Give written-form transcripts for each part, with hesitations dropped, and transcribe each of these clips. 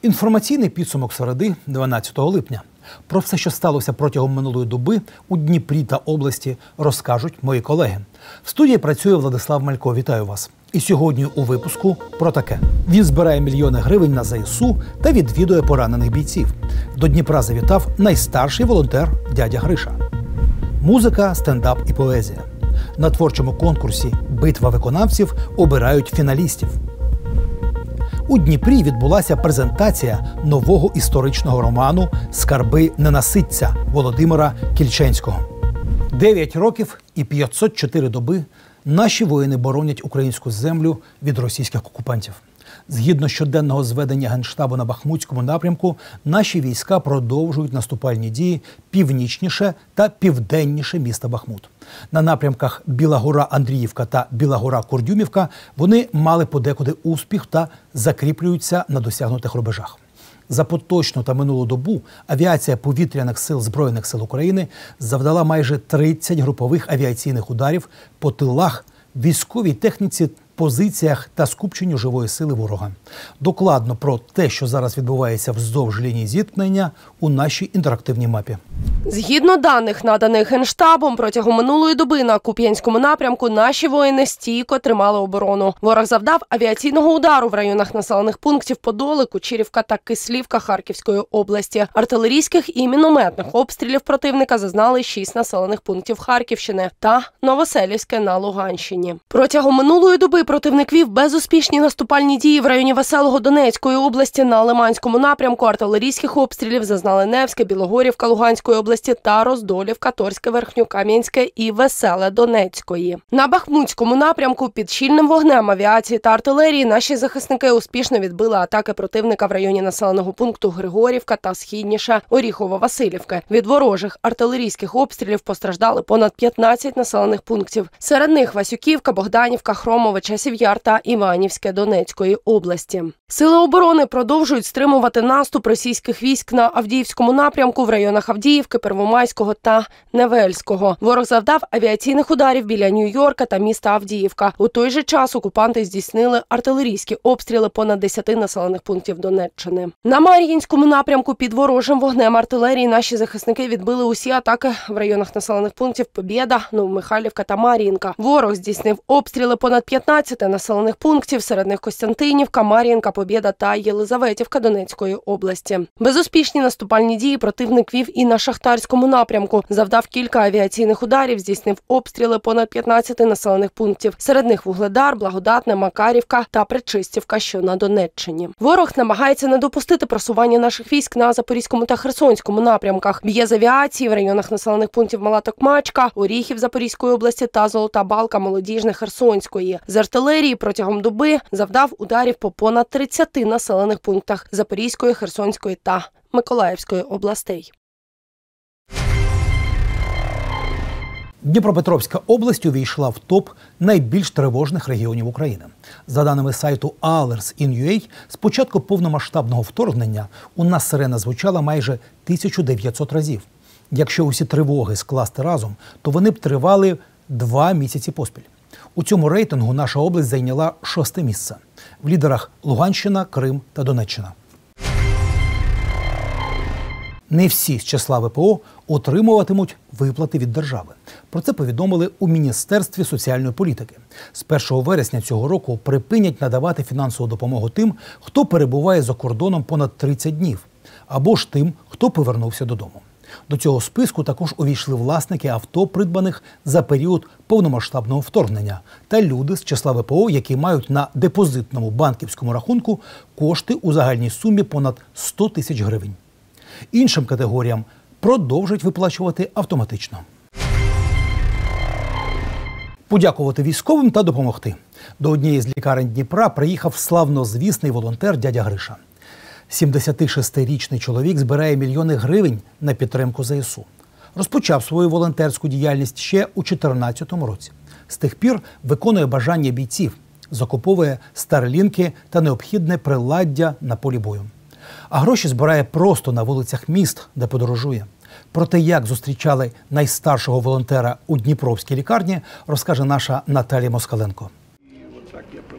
Інформаційний підсумок середи 12 липня. Про все, що сталося протягом минулої доби у Дніпрі та області, розкажуть мої колеги. В студії працює Владислав Малько. Вітаю вас. І сьогодні у випуску про таке. Він збирає мільйони гривень на ЗСУ та відвідує поранених бійців. До Дніпра завітав найстарший волонтер дядя Гриша. Музика, стендап і поезія. На творчому конкурсі «Битва виконавців» обирають фіналістів. У Дніпрі відбулася презентація нового історичного роману «Скарби ненаситця» Володимира Кільченського. 9 років і 504 доби наші воїни боронять українську землю від російських окупантів. Згідно щоденного зведення Генштабу на Бахмутському напрямку, наші війська продовжують наступальні дії північніше та південніше міста Бахмут. На напрямках Біла Гора-Андріївка та Біла Гора-Курдюмівка вони мали подекуди успіх та закріплюються на досягнутих рубежах. За поточну та минулу добу авіація повітряних сил Збройних сил України завдала майже 30 групових авіаційних ударів по тилах, військовій техніці, позиціях та скупченню живої сили ворога. Докладно про те, що зараз відбувається вздовж лінії зіткнення, у нашій інтерактивній мапі. Згідно даних, наданих Генштабом, протягом минулої доби на Куп'янському напрямку наші воїни стійко тримали оборону. Ворог завдав авіаційного удару в районах населених пунктів Подоли, Кучерівка та Кислівка Харківської області. Артилерійських і мінометних обстрілів противника зазнали 6 населених пунктів Харківщини та Новоселівське на Луганщині. Протягом минулої доби противник вів безуспішні наступальні дії в районі Веселого Донецької області. На Лиманському напрямку артилерійських обстрілів зазнали Невське, Білогорівка Луганської області та Роздолівка, Торське, Верхньокам'янське і Веселе Донецької. На Бахмутському напрямку під щільним вогнем авіації та артилерії наші захисники успішно відбили атаки противника в районі населеного пункту Григорівка та східніше Оріхово-Василівки. Від ворожих артилерійських обстрілів постраждали понад 15 населених пунктів. Серед них Васюківка, Богданівка, Хромове, Часів Яр та Іванівське Донецької області. Сили оборони продовжують стримувати наступ російських військ на Авдіївському напрямку в районах Авдіївки, Первомайського та Невельського. Ворог завдав авіаційних ударів біля Нью-Йорка та міста Авдіївка. У той же час окупанти здійснили артилерійські обстріли понад 10 населених пунктів Донеччини. На Мар'їнському напрямку під ворожим вогнем артилерії наші захисники відбили усі атаки в районах населених пунктів Побєда, Новомихайлівка та Мар'їнка. Ворог здійснив обстріли понад 15 населених пунктів, серед них Костянтинівка, Мар'їнка, Побєда та Єлизаветівка Донецької області. Безуспішні наступальні дії противник вів і на Шахтарському напрямку. Завдав кілька авіаційних ударів, здійснив обстріли понад 15 населених пунктів. Серед них Вугледар, Благодатне, Макарівка та Причистівка, що на Донеччині. Ворог намагається не допустити просування наших військ на Запорізькому та Херсонському напрямках. Б'є з авіації в районах населених пунктів Мала Токмачка, Оріхів Запорізької області та Золота Балка Молодіжне Херсонської. З артилерії протягом доби завдав ударів по понад 30 населених пунктах Запорізької, Херсонської та Миколаївської областей. Дніпропетровська область увійшла в топ найбільш тривожних регіонів України. За даними сайту Alerts.in.ua, з початку повномасштабного вторгнення у нас сирена звучала майже 1900 разів. Якщо усі тривоги скласти разом, то вони б тривали 2 місяці поспіль. У цьому рейтингу наша область зайняла 6-те місце. В лідерах Луганщина, Крим та Донеччина. Не всі з числа ВПО отримуватимуть виплати від держави. Про це повідомили у Міністерстві соціальної політики. З 1 вересня цього року припинять надавати фінансову допомогу тим, хто перебуває за кордоном понад 30 днів, або ж тим, хто повернувся додому. До цього списку також увійшли власники авто, придбаних за період повномасштабного вторгнення, та люди з числа ВПО, які мають на депозитному банківському рахунку кошти у загальній сумі понад 100 тисяч гривень. Іншим категоріям продовжують виплачувати автоматично. Подякувати військовим та допомогти. До однієї з лікарень Дніпра приїхав славнозвісний волонтер дядя Гриша. 76-річний чоловік збирає мільйони гривень на підтримку ЗСУ. Розпочав свою волонтерську діяльність ще у 2014 році. З тих пір виконує бажання бійців, закуповує старлінки та необхідне приладдя на полі бою. А гроші збирає просто на вулицях міст, де подорожує. Про те, як зустрічали найстаршого волонтера у Дніпровській лікарні, розкаже наша Наталія Москаленко.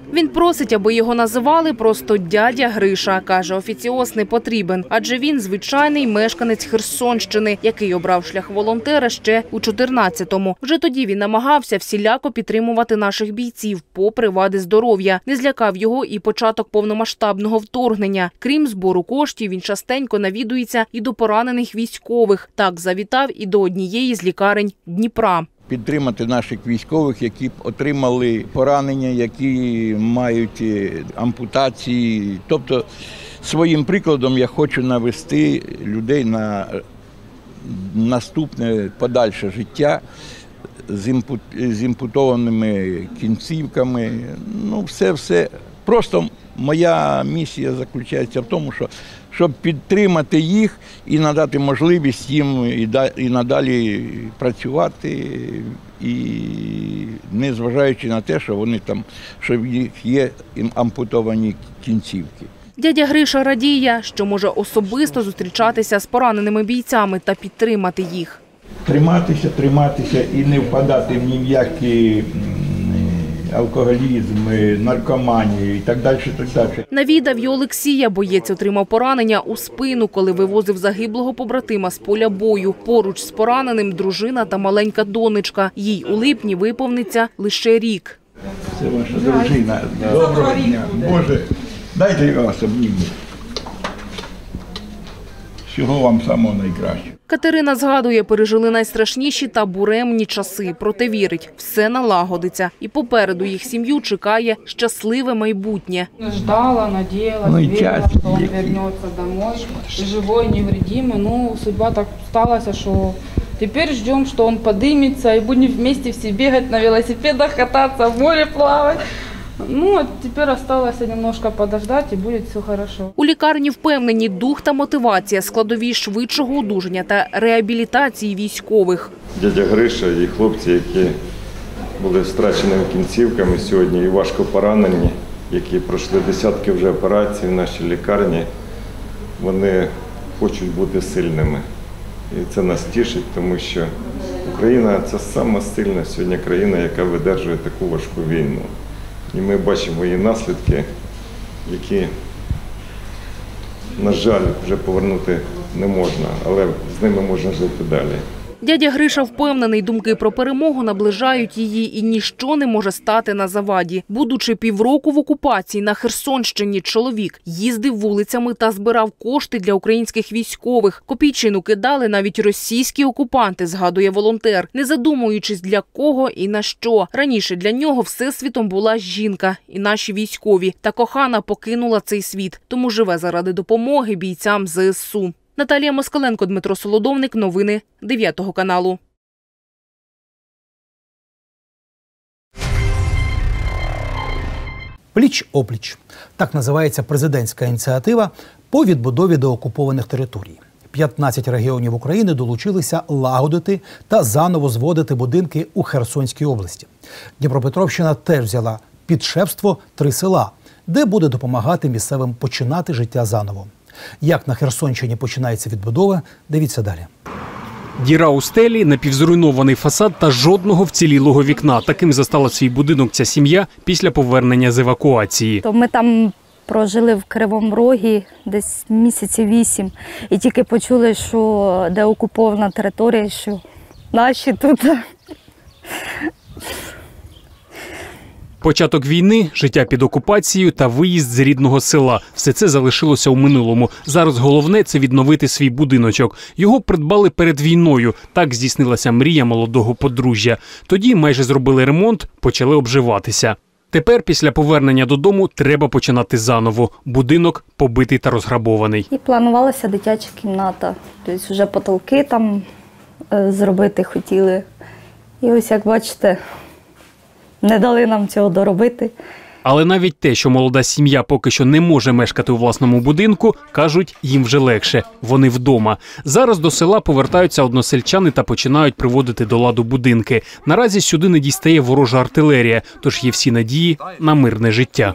Він просить, аби його називали просто дядя Гриша. Каже, офіціоз не потрібен, адже він звичайний мешканець Херсонщини, який обрав шлях волонтера ще у 14-му. Вже тоді він намагався всіляко підтримувати наших бійців, попри вади здоров'я. Не злякав його і початок повномасштабного вторгнення. Крім збору коштів, він частенько навідується і до поранених військових. Так завітав і до однієї з лікарень Дніпра. Підтримати наших військових, які отримали поранення, які мають ампутації. Тобто своїм прикладом я хочу навести людей на наступне подальше життя з імпутованими кінцівками. Ну, все. Просто моя місія заключається в тому, щоб підтримати їх і надати можливість їм і надалі працювати, і не зважаючи на те, що вони там, що в них є ампутовані кінцівки. Дядя Гриша радіє, що може особисто зустрічатися з пораненими бійцями та підтримати їх. Триматися і не впадати в ні в які алкоголізм, наркоманію і так далі. Навідав й Олексія. Боєць отримав поранення у спину, коли вивозив загиблого побратима з поля бою. Поруч з пораненим дружина та маленька донечка. Їй у липні виповниться лише рік. Це ваша дружина. Доброго дня. Боже, дайте я вас обніму. Всього вам самого найкращого. Катерина згадує, пережили найстрашніші та буремні часи. Проте вірить, все налагодиться. І попереду їх сім'ю чекає щасливе майбутнє. Ждала, надіялась, вірила, що він повернеться домой, живий, невредимий. Ну, судьба так сталася, що тепер чекаємо, що він підніметься і будемо вместе всі бігати на велосипедах, кататися, в морі плавати. Ну, а тепер залишилося немножко подождати і буде все хорошо. У лікарні впевнені, дух та мотивація – складові швидшого одужання та реабілітації військових. Дядя Гриша і хлопці, які були втраченими кінцівками сьогодні і важко поранені, які пройшли десятки вже операцій в нашій лікарні, вони хочуть бути сильними. І це нас тішить, тому що Україна – це сама сильна сьогодні країна, яка видержує таку важку війну. І ми бачимо її наслідки, які, на жаль, вже повернути не можна, але з ними можна жити далі. Дядя Гриша впевнений, думки про перемогу наближають її і ніщо не може стати на заваді. Будучи півроку в окупації на Херсонщині, чоловік їздив вулицями та збирав кошти для українських військових. Копійчину кидали навіть російські окупанти, згадує волонтер, не задумуючись для кого і на що. Раніше для нього всесвітом була жінка і наші військові. Та кохана покинула цей світ, тому живе заради допомоги бійцям ЗСУ. Наталія Москаленко, Дмитро Солодовник. Новини 9 каналу. Пліч-опліч. Так називається президентська ініціатива по відбудові деокупованих територій. 15 регіонів України долучилися лагодити та заново зводити будинки у Херсонській області. Дніпропетровщина теж взяла під шефство 3 села, де буде допомагати місцевим починати життя заново. Як на Херсонщині починається відбудова, дивіться далі. Діра у стелі, напівзруйнований фасад та жодного вцілілого вікна. Таким застала свій будинок ця сім'я після повернення з евакуації. Ми там прожили в Кривому Рогі десь місяці 8. І тільки почули, що де окупована територія, що наші тут. Початок війни, життя під окупацією та виїзд з рідного села. Все це залишилося у минулому. Зараз головне – це відновити свій будиночок. Його придбали перед війною. Так здійснилася мрія молодого подружжя. Тоді майже зробили ремонт, почали обживатися. Тепер, після повернення додому, треба починати заново. Будинок побитий та розграбований. І планувалася дитяча кімната. Тобто вже потолки там зробити хотіли. І ось, як бачите, не дали нам цього доробити. Але навіть те, що молода сім'я поки що не може мешкати у власному будинку, кажуть, їм вже легше. Вони вдома. Зараз до села повертаються односельчани та починають приводити до ладу будинки. Наразі сюди не дістає ворожа артилерія, тож є всі надії на мирне життя.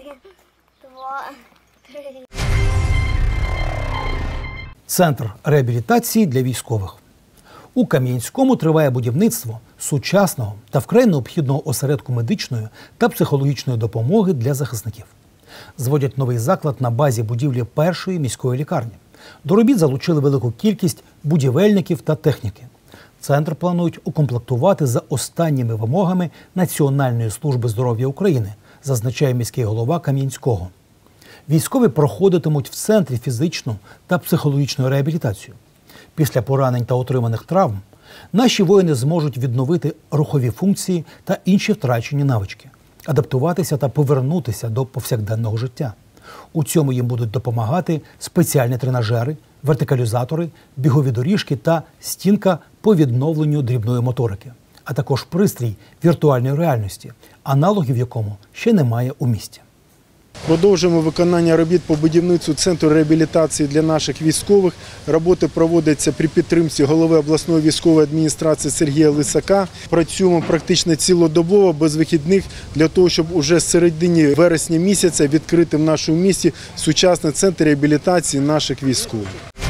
Центр реабілітації для військових. У Кам'янському триває будівництво сучасного та вкрай необхідного осередку медичної та психологічної допомоги для захисників. Зводять новий заклад на базі будівлі першої міської лікарні. До робіт залучили велику кількість будівельників та техніки. Центр планують укомплектувати за останніми вимогами Національної служби здоров'я України, зазначає міський голова Кам'янського. Військові проходитимуть в центрі фізичну та психологічну реабілітацію. Після поранень та отриманих травм наші воїни зможуть відновити рухові функції та інші втрачені навички, адаптуватися та повернутися до повсякденного життя. У цьому їм будуть допомагати спеціальні тренажери, вертикалізатори, бігові доріжки та стінка по відновленню дрібної моторики, а також пристрій віртуальної реальності, аналогів якому ще немає у місті. Продовжуємо виконання робіт по будівництву центру реабілітації для наших військових. Роботи проводяться при підтримці голови обласної військової адміністрації Сергія Лисака. Працюємо практично цілодобово, без вихідних, для того, щоб уже з середини вересня місяця відкрити в нашому місті сучасний центр реабілітації наших військових.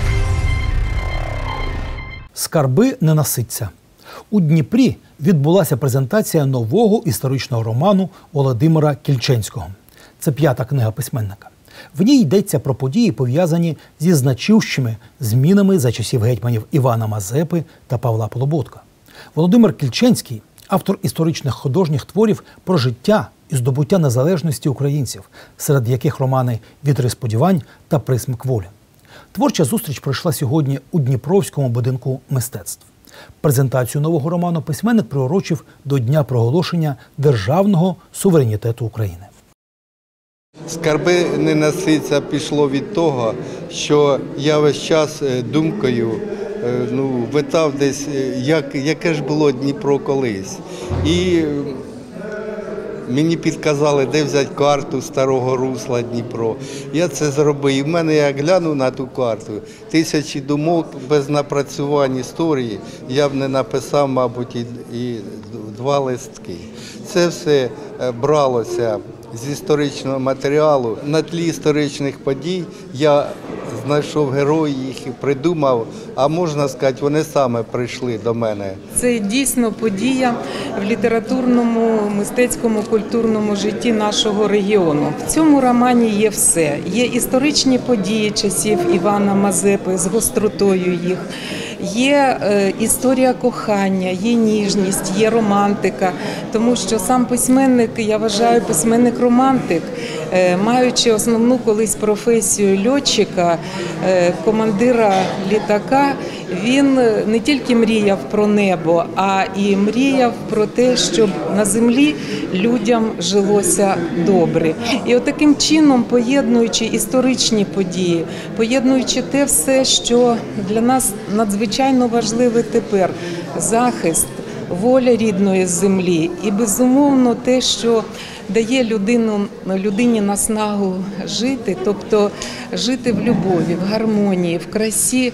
Скарби не наситься. У Дніпрі відбулася презентація нового історичного роману Володимира Кільченського. Це 5-та книга письменника. В ній йдеться про події, пов'язані зі значущими змінами за часів гетьманів Івана Мазепи та Павла Полуботка. Володимир Кільченський – автор історичних художніх творів про життя і здобуття незалежності українців, серед яких романи «Вітри сподівань» та «Присмак волі». Творча зустріч пройшла сьогодні у Дніпровському будинку мистецтв. Презентацію нового роману письменник приурочив до Дня проголошення державного суверенітету України. Скарби не наситься пішло від того, що я весь час думкою витав десь, яке ж було Дніпро колись. І мені підказали, де взяти карту старого русла Дніпро. Я це зробив. І в мене, я глянув на ту карту, тисячі думок без напрацювань історії я б не написав, мабуть, і 2 листки. Це все бралося з історичного матеріалу. На тлі історичних подій я знайшов героїв, їх і придумав, а можна сказати, вони саме прийшли до мене. Це дійсно подія в літературному, мистецькому, культурному житті нашого регіону. В цьому романі є все. Є історичні події часів Івана Мазепи з гостротою їх. Є історія кохання, є ніжність, є романтика, тому що сам письменник, я вважаю, письменник-романтик, маючи основну колись професію льотчика, командира літака, він не тільки мріяв про небо, а і мріяв про те, щоб на землі людям жилося добре. І от таким чином, поєднуючи історичні події, поєднуючи те все, що для нас надзвичайно важливе тепер – захист, воля рідної землі і, безумовно, те, що дає людині наснагу жити, тобто жити в любові, в гармонії, в красі.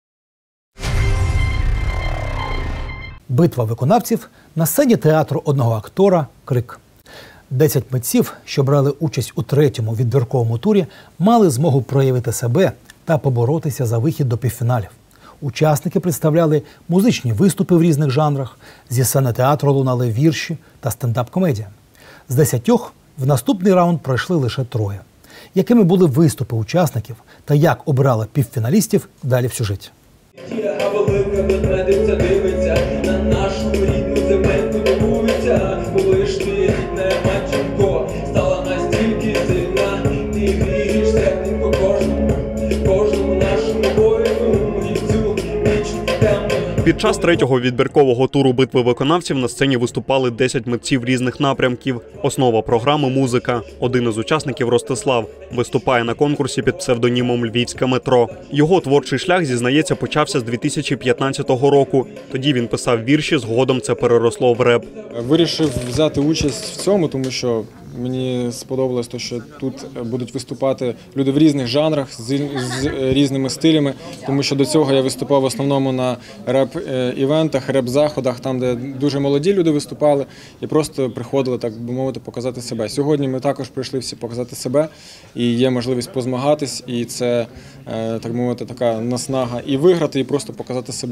Битва виконавців на сцені театру одного актора «Крик». 10 митців, що брали участь у 3-му відбірковому турі, мали змогу проявити себе та поборотися за вихід до півфіналів. Учасники представляли музичні виступи в різних жанрах, зі сцени театру лунали вірші та стендап-комедія. З 10 в наступний раунд пройшли лише 3. Якими були виступи учасників та як обирали півфіналістів, далі в сюжеті. Велика ведмедиця дивиться, на нашу рідну земельку дивується, коли ж ти рідна матінко стала настільки сильна, ти грієш серденько кожному нашому воїну і в цю ніч темну. Під час 3-го відбіркового туру битви виконавців на сцені виступали 10 митців різних напрямків. Основа програми – музика. Один із учасників – Ростислав. Виступає на конкурсі під псевдонімом «Львівське метро». Його творчий шлях, зізнається, почався з 2015 року. Тоді він писав вірші, згодом це переросло в реп. Вирішив взяти участь в цьому, тому що мені сподобалось те, що тут будуть виступати люди в різних жанрах, з різними стилями, тому що до цього я виступав в основному на реп-івентах, реп-заходах, там, де дуже молоді люди виступали і просто приходили, так би мовити, показати себе. Сьогодні ми також прийшли всі показати себе, і є можливість позмагатись, і це, так би мовити, така наснага і виграти, і просто показати себе.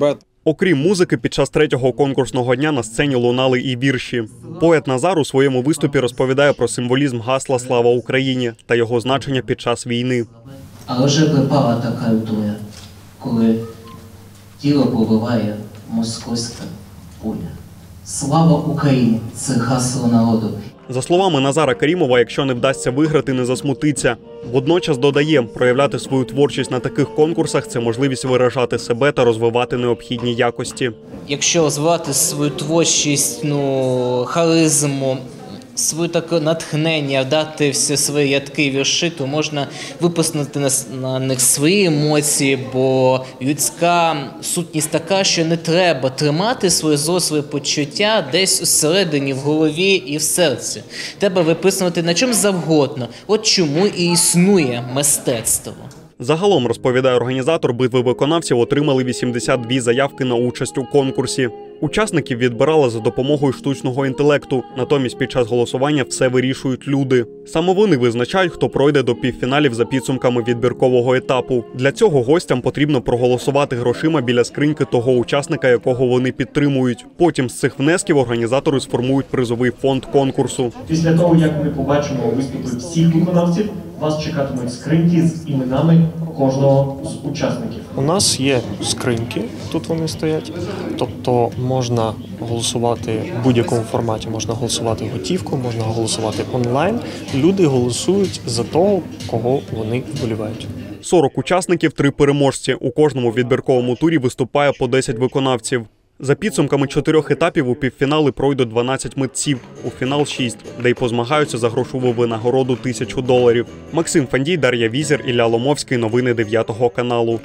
Окрім музики, під час третього конкурсного дня на сцені лунали і вірші. Поет Назар у своєму виступі розповідає про символізм гасла «Слава Україні» та його значення під час війни. Але вже припала така доля, коли тіло побиває московська пуля. Слава Україні – це гасло народу. За словами Назара Карімова, якщо не вдасться виграти, не засмутиться. Водночас додає, проявляти свою творчість на таких конкурсах – це можливість виражати себе та розвивати необхідні якості. Якщо розвивати свою творчість, харизму, своє таке натхнення, дати всі свої ядки вірші, то можна випустити на них свої емоції, бо людська сутність така, що не треба тримати своє зло, своє почуття десь усередині, в голові і в серці. Треба виписувати на чому завгодно. От чому і існує мистецтво. Загалом, розповідає організатор, битви виконавців отримали 82 заявки на участь у конкурсі. Учасників відбирали за допомогою штучного інтелекту, натомість під час голосування все вирішують люди. Саме вони визначають, хто пройде до півфіналів за підсумками відбіркового етапу. Для цього гостям потрібно проголосувати грошима біля скриньки того учасника, якого вони підтримують. Потім з цих внесків організатори сформують призовий фонд конкурсу. Після того, як ми побачимо виступи всіх виконавців, вас чекатимуть скриньки з іменами кожного з учасників. У нас є скриньки, тут вони стоять, тобто можна голосувати в будь-якому форматі, можна голосувати готівку, можна голосувати онлайн. Люди голосують за того, кого вони вболівають. 40 учасників, 3 переможці. У кожному відбірковому турі виступає по 10 виконавців. За підсумками 4 етапів у півфінали пройдуть 12 митців, у фінал 6, де й позмагаються за грошову винагороду $1000. Максим Фандій, Дар'я Візір, Ілля Ломовський. Новини 9 каналу.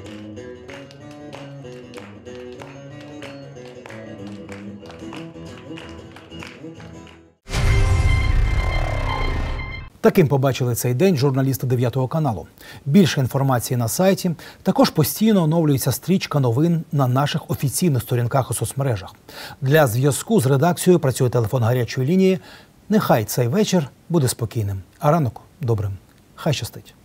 Таким побачили цей день журналісти 9 каналу. Більше інформації на сайті. Також постійно оновлюється стрічка новин на наших офіційних сторінках у соцмережах. Для зв'язку з редакцією працює телефон гарячої лінії. Нехай цей вечір буде спокійним, а ранок – добрим. Хай щастить.